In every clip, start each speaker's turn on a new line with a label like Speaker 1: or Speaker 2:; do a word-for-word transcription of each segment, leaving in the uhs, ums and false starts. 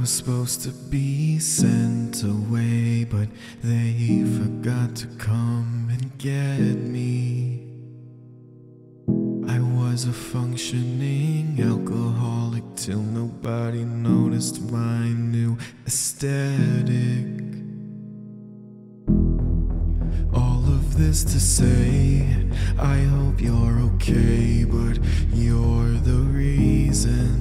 Speaker 1: was supposed to be sent away, but they forgot to come and get me. I was a functioning alcoholic till nobody noticed my new aesthetic. All of this to say, I hope you're okay, but you're the reason.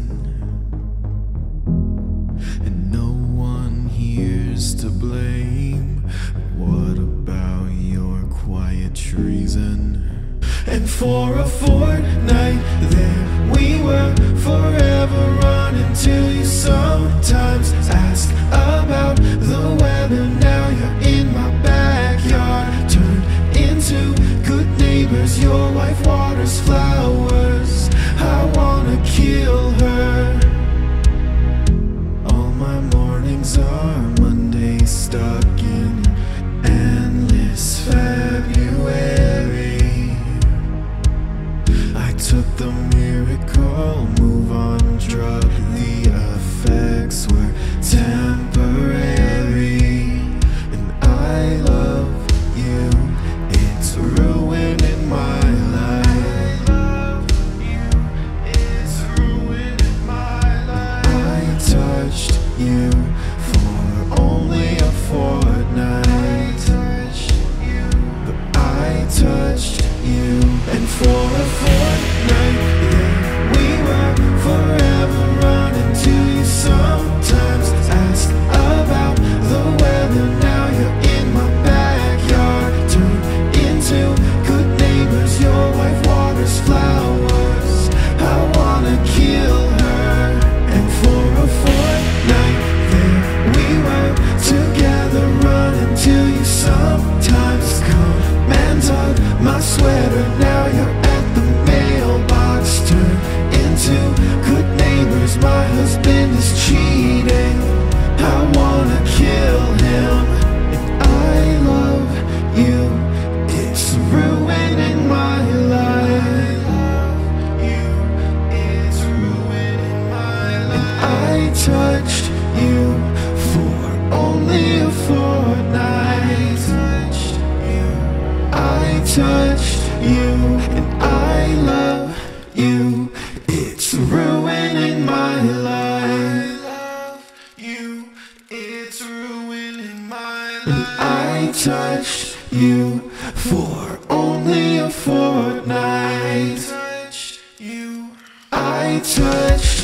Speaker 1: And no one here's to blame. What about your quiet treason? And for a fortnight there we were, forever running till you sometimes ask about the weather. Now you're in my backyard, turned into good neighbors. Your wife waters flowers, I wanna kill her. All my mornings are Mondays, stuck in endless February. I took the miracle move on drug, the effects were temporary. And I love you, it's ruining my life. I love you, it's ruining my life. I touched you for only a fortnight. I touched you, but I touched you. And for a fortnight there we were, forever running till you sometimes ask about the weather. Now you're in my backyard, turned into good neighbors. Your wife waters flowers, I wanna kill her. And for a fortnight there we were, together running till you sometimes come and tug my sweater. Now you're at the mailbox, turned into good neighbors. My husband is cheating, I wanna kill him. And I love you, it's ruining my life. I love you, it's ruining my life. And I touched you for only a fortnight. I touched you, and I love you, it's ruining my life. I love you, it's ruining my life. And I touched you for only a fortnight. I touched you, I touched